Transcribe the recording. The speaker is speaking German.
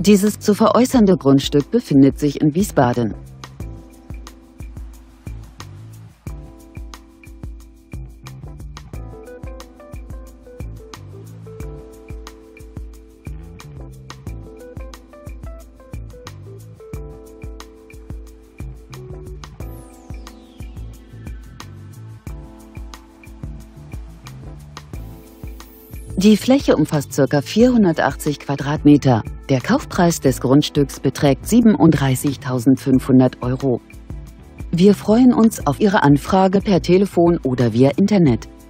Dieses zu veräußernde Grundstück befindet sich in Wiesbaden. Die Fläche umfasst ca. 480 Quadratmeter. Der Kaufpreis des Grundstücks beträgt 37.500 €. Wir freuen uns auf Ihre Anfrage per Telefon oder via Internet.